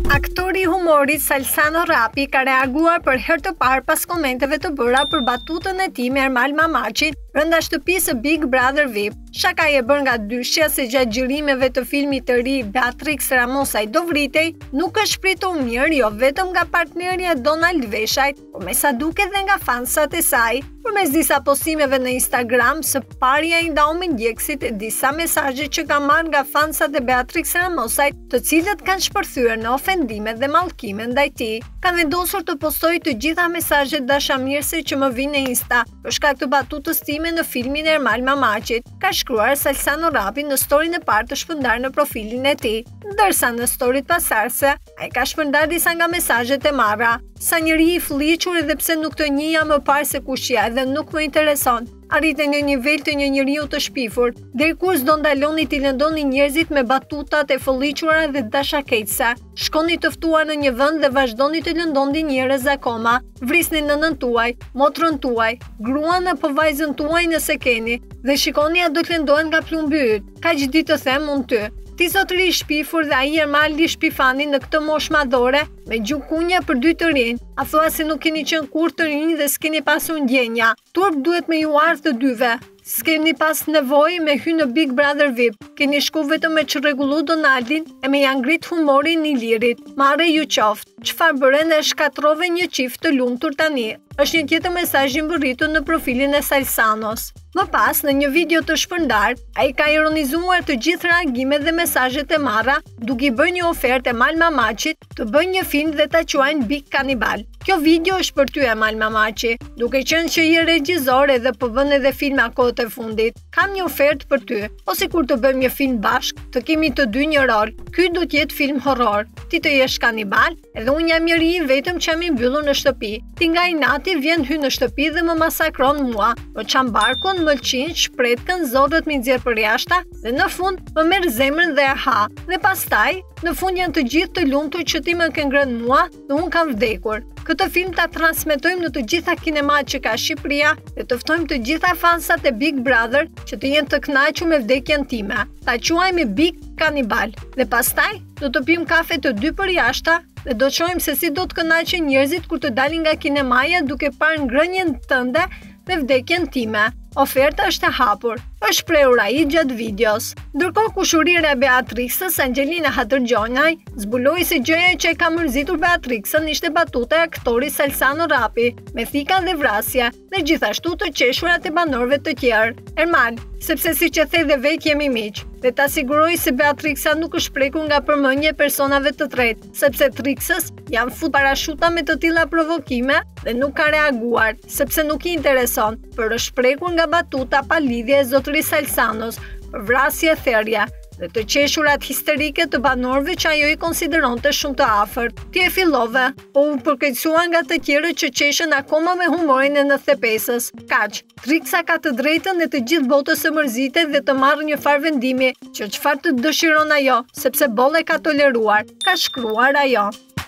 Aktori I humorit Salsano Rapi ka reaguar për herë të parë pas komenteve të bëra për batutën e tij me Ermal Mamacin brenda shtëpisë së Big Brother VIP. Shaka e bërë nga dyshja se gjatë xhirimeve të filmit të ri Beatrix Ramosaj do vritej, nuk është pritur mirë jo vetëm nga partneri e Donald Veshajt, por me sa duket dhe nga fansat e saj. Përmes disa postimeve në Instagram, së parja I ndau me ndjekësit e disa mesazhe që ka marrë nga fansat e Beatrix Ramosaj, të cilët kanë shpërthyer në ofendime dhe mallkime ndaj tij. Kanë vendosur të postojë të gjitha mesazhet dashamirëse që më vinë në Insta për shkak të batutës time në filmin e Ermal Mamacit, ka shkruar Salsano Rapi në storyn e parë të shpërndar në profilin e tij. Ndërsa në storyt pasardhëse, ai ka shpërndar disa nga mesazhet e marra. Sa njeri I fliqur edhe pse nuk të njihja më parë se kush je dhe nuk më intereson. Arritej në nivel të një njeriu të shpifur, deri kur s'do ndaloni t'i lëndoni njerëzit me batutat e fëlliqura dhe dashakeqëse. Shkoni të ftuar në një vend dhe vazhdoni të lëndoni njerëz akoma. Vrisni nënën tuaj, motrën tuaj, gruan apo vajzën tuaj nëse keni, dhe shikoni a do të lëndohen nga plumbi yt. Kaq di të them unë ty. Ti zotëri I shpifur dhe ai Ermali shpifani në këtë moshë madhore me gjukunja për dy të rinj. A thua se nuk keni qenë kur të rinj dhe s'keni pasur ndjenja. Turp duhet me ju ardhë të dyve. S'keni pas nevojë me hy në Big Brother VIP. Keni shku vetëm me çrregullu Donaldin e me janë ngrit humorin I lirit. Marre ju qoftë. Çfarë bëre dhe shkatrove një çift të lumtur tani. Është një tjetër mesazh I mbërritur në profilin e Salsanos. Më pas, në një video të shpërndar, ai ka ironizuar të gjithë reagimet dhe mesazhet e marra, duke I bërë një ofertë Ermal Mamacit të bëjë një film dhe ta quajnë Big Cannibal. Kjo video është për ty Ermal Mamaci, duke qenë që je regjisor edhe po bën edhe filma kohët e fundit. Kam një ofertë për ty, ose kur të bëjmë një film bashk, të kemi të dy një rol. Ky do të jetë film horror. Ti të jesh kanibal, edhe unë jam njeri I vetëm që jam I mbyllur në shtëpi. Ti nga inati vjen hy në shtëpi dhe më masakron mua. Më çan barkun, më lçin, shpretkën, zotët mi nxjerr për jashta dhe në fund më merr zemrën dhe e ha. Dhe pastaj, në fund janë të gjithë të lumtur që ti më ke ngrënë mua dhe unë kam vdekur. Këtë film ta transmetojmë në të gjitha kinemat që ka Shqipëria dhe të ftojmë të gjitha fansat e Big Brother që të jenë të kënaqur me vdekjen time. Ta quajmë Big Cannibal. Dhe pastaj do të pim kafe të dy për jashta dhe do të shohim se si do të kënaqen njerëzit kur të dalin nga kinemaja duke parë ngrënien tënde dhe vdekjen time. Oferta është e hapur, është shprehur ai gjatë videos. Ndërkohë kushuriera e Beatrixës, Angelina Hatërgjonaj, zbuloi se gjëja që e ka mërzitur Beatrixën ishte batuta e aktorit Salsano Rapi, me thika dhe vrasje, dhe gjithashtu të qeshurat e banorëve të tjerë. Ermal, sepse siç e the dhe vet jemi miq, dhe ta siguroi se Beatrixa nuk është prekur nga përmendje personave të tretë, sepse Trixës janë fut parashuta me të tilla provokime dhe nuk ka reaguar, sepse nuk I intereson, por është prekur nga batuta pa lidhje e zotërisë Salsanos për vrasje e therrje dhe të qeshurat histerike të banorëve që ajo I konsideronte shumë të afërt. Ti e fillove, po u përkeqësua nga të tjerët që qeshen akoma me humorin e 95-sës. Kaq, Trixa ka të drejtën e të gjithë botës së mërzitet dhe të marrë një farë vendimi që çfarë të dëshiron ajo, sepse bolle ka toleruar, ka shkruar ajo.